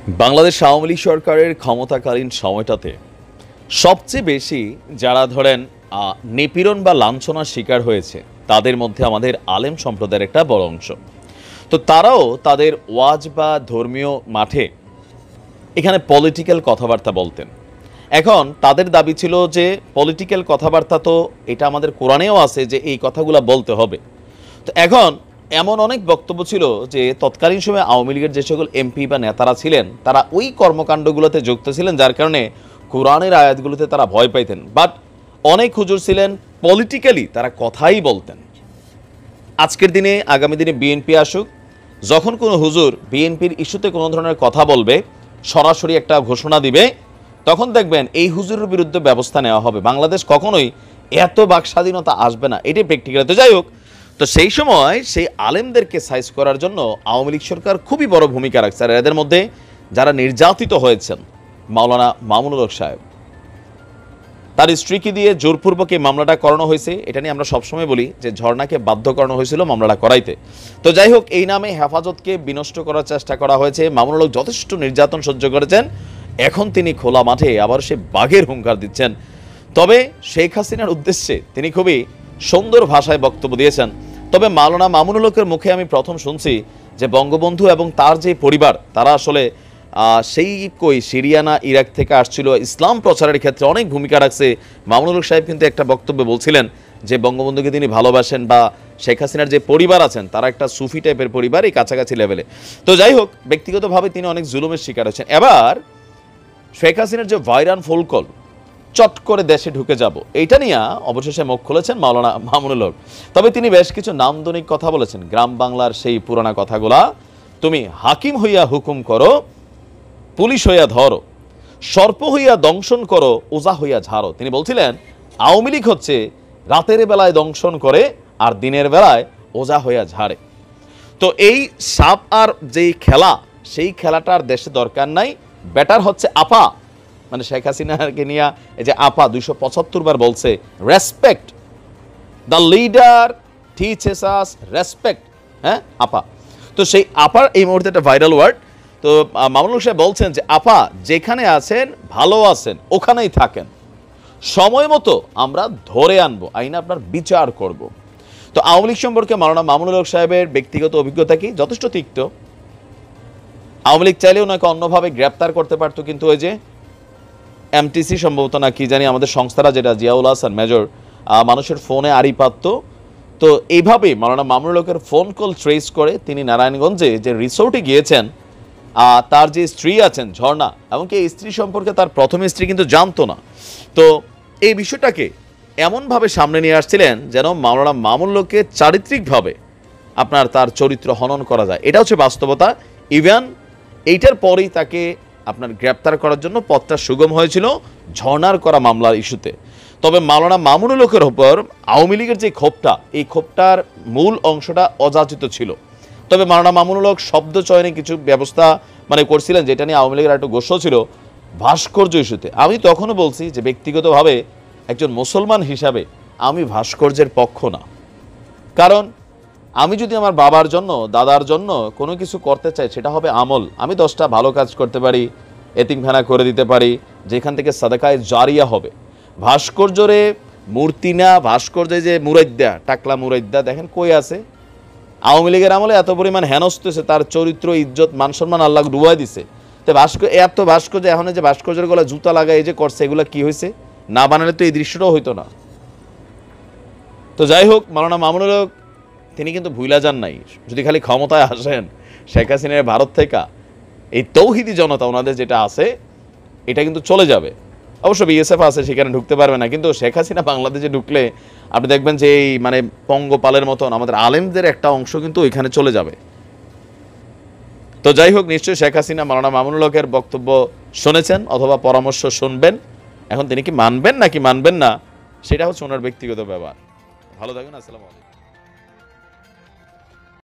বাংলাদেশ আওয়ামী লীগ সরকারের ক্ষমতাকালীন সময়টাতে সবচেয়ে বেশি যারা ধরেন নিপীড়ন বা লাঞ্ছনার শিকার হয়েছে তাদের মধ্যে আমাদের আলেম সম্প্রদায়ের একটা বড় অংশ। তো তারাও তাদের ওয়াজ বা ধর্মীয় মাঠে এখানে পলিটিক্যাল কথাবার্তা বলতেন। এখন তাদের দাবি ছিল যে পলিটিক্যাল কথাবার্তা তো এটা আমাদের কোরআনেও আছে যে এই কথাগুলো বলতে হবে। তো এখন এমন অনেক বক্তব্য ছিল যে তৎকালীন সময়ে আওয়ামী লীগের যে সকল এমপি বা নেতারা ছিলেন তারা ওই কর্মকাণ্ডগুলোতে যুক্ত ছিলেন, যার কারণে কোরআনের আয়াতগুলোতে তারা ভয় পাইতেন। বাট অনেক হুজুর ছিলেন পলিটিক্যালি তারা কথাই বলতেন। আজকের দিনে আগামী দিনে বিএনপি আসুক, যখন কোনো হুজুর বিএনপির ইস্যুতে কোনো ধরনের কথা বলবে, সরাসরি একটা ঘোষণা দিবে, তখন দেখবেন এই হুজুরের বিরুদ্ধে ব্যবস্থা নেওয়া হবে। বাংলাদেশ কখনোই এত বাক স্বাধীনতা আসবে না, এটাই প্র্যাকটিক্যাল। তো যাই হোক, তো সেই সময় সেই আলেমদেরকে সাইজ করার জন্য আওয়ামী লীগ সরকার খুবই বড় ভূমিকা রাখছে। আর এদের মধ্যে যারা নির্যাতিত হয়েছেন, মাওলানা মামুনুল হক সাহেব, তার স্ত্রীকে দিয়ে জোরপূর্বক এই মামলাটা করানো হয়েছে। এটা নিয়ে আমরা সবসময় বলি যে ঝর্ণাকে বাধ্য করানো হয়েছিল মামলাটা করাইতে। তো যাই হোক, এই নামে হেফাজতকে বিনষ্ট করার চেষ্টা করা হয়েছে। মামুনুল হক যথেষ্ট নির্যাতন সহ্য করেছেন, এখন তিনি খোলা মাঠে আবার সে বাঘের হুঙ্কার দিচ্ছেন। তবে শেখ হাসিনার উদ্দেশ্যে তিনি খুবই সুন্দর ভাষায় বক্তব্য দিয়েছেন। তবে মাওলানা মামুনুল হকের মুখে আমি প্রথম শুনছি যে বঙ্গবন্ধু এবং তার যে পরিবার তারা আসলে সেই সিরিয়ানা ইরাক থেকে আসছিল, ইসলাম প্রচারের ক্ষেত্রে অনেক ভূমিকা রাখছে। মামুনুল হক সাহেব কিন্তু একটা বক্তব্যে বলছিলেন যে বঙ্গবন্ধুকে তিনি ভালোবাসেন, বা শেখ হাসিনার যে পরিবার আছেন তারা একটা সুফি টাইপের পরিবার, এই কাছাকাছি লেভেলে। তো যাই হোক, ব্যক্তিগতভাবে তিনি অনেক জুলুমের শিকার হয়েছেন। এবার শেখ হাসিনার যে ভাইরান ফোন কল, চট করে দেশে ঢুকে যাব, এইটা নিয়ে অবশেষে মুখ খুলেছেন মাওলানা মামুনুল হক। তবে তিনি বেশ কিছু নান্দনিক কথা বলেছেন, গ্রাম বাংলার সেই পুরানা কথাগুলা, তুমি হাকিম হইয়া হুকুম করো, পুলিশ হইয়া ধরো, সর্প হইয়া দংশন করো, ওজা হইয়া ঝাড়ো। তিনি বলছিলেন আওয়ামী লীগ হচ্ছে রাতের বেলায় দংশন করে আর দিনের বেলায় ওজা হইয়া ঝাড়ে। তো এই সাপ আর যেই খেলা, সেই খেলাটার দেশে দরকার নাই। বেটার হচ্ছে আপা, মানে শেখ হাসিনাকে নিয়ে এই যে আপা 275 বার বলছে, respect the leader teaches us respect. হ্যাঁ, আপা। তো সেই আপার এই মুহূর্তে একটা ভাইরাল ওয়ার্ড। তো মামুনুল সাহেব বলছেন যে আপা যেখানে আছেন ভালো আছেন, ওখানেই থাকেন, সময় মতো আমরা ধরে আনবো, আইনে আপনার বিচার করব। তো আওয়ামী লীগ সম্পর্কে মাওলানা মামুনুল হক সাহেবের ব্যক্তিগত অভিজ্ঞতা কি? যথেষ্ট তিক্ত। আওয়ামী লীগ চাইলেও ওনাকে অন্যভাবে গ্রেপ্তার করতে পারতো, কিন্তু ওই যে এমটিসি সম্ভবত না কি জানি, আমাদের সংস্থারা যেটা, জিয়াউল হাসান মেজর, মানুষের ফোনে আড়ি পাতত। তো এইভাবেই মাওলানা মামুনুল হকের ফোন কল ট্রেস করে তিনি নারায়ণগঞ্জে যে রিসোর্টে গিয়েছেন, তার যে স্ত্রী আছেন ঝর্ণা, এমনকি এই স্ত্রী সম্পর্কে তার প্রথম স্ত্রী কিন্তু জানতো না। তো এই বিষয়টাকে এমনভাবে সামনে নিয়ে আসছিলেন যেন মাওলানা মামুনুল হককে চারিত্রিকভাবে আপনার তার চরিত্র হনন করা যায়। এটা হচ্ছে বাস্তবতা। ইভেন এইটার পরেই তাকে আপনার গ্রেপ্তার করার জন্য পথটা সুগম হয়েছিল ঝর্ণার করা মামলার ইস্যুতে। তবে মাওলানা মামুনুল হকের ওপর আওয়ামী লীগের যে ক্ষোভটা, এই ক্ষোভটার মূল অংশটা অযাচিত ছিল। তবে মাওলানা মামুনুল হক শব্দ চয়নে কিছু ব্যবস্থা করছিলেন, যেটা নিয়ে আওয়ামী লীগের একটু গোষ্ঠ ছিল ভাস্কর্য ইস্যুতে। আমি তখনও বলছি যে ব্যক্তিগতভাবে একজন মুসলমান হিসাবে আমি ভাস্কর্যের পক্ষ না। কারণ আমি যদি আমার বাবার জন্য, দাদার জন্য কোনো কিছু করতে চাই, সেটা হবে আমল। আমি 10টা ভালো কাজ করতে পারি, এতিমখানা করে দিতে পারি, যেখান থেকে সাদাকায়ে জারিয়া হবে। ভাস্কর্যরে মূর্তি না, ভাস্কর্যে যে মুরাইদ্দা, টাকলা মুরাইদ্দা দেখেন কই আছে? আওয়ামী লীগের আমলে এত পরিমাণ হেনস্থ হয়েছে, তার চরিত্র, ইজ্জত, মান সম্মান আল্লাহ ডুবাই দিছে। তো এত ভাস্কর্য, এখন যে ভাস্কর্যের গলা জুতা লাগায় এই যে করছে, এগুলো কি হয়েছে? না বানালে তো এই দৃশ্যটাও হইতো না। তো যাই হোক, মাওলানা মামুনুল হক তিনি কিন্তু ভুইলা যান নাই। যদি খালি ক্ষমতায় আসেন শেখ হাসিনার ভারত থেকে, এই তৌহিদি জনতা ওনাদের যেটা আছে এটা কিন্তু চলে যাবে। অবশ্য বিএসএফ আছে, সেখানে ঢুকতে পারবে না, কিন্তু শেখ হাসিনা বাংলাদেশে ঢুকলে আপনি দেখবেন যে এই পঙ্গপালের মতন আমাদের আলেমদের একটা অংশ কিন্তু ওইখানে চলে যাবে। তো যাই হোক, নিশ্চয়ই শেখ হাসিনা মাওলানা মামুনুল হকের বক্তব্য শুনেছেন অথবা পরামর্শ শুনবেন। এখন তিনি কি মানবেন নাকি মানবেন না, সেটা হচ্ছে ওনার ব্যক্তিগত ব্যাপার। ভালো থাকুন। আসসালামু আলাইকুম।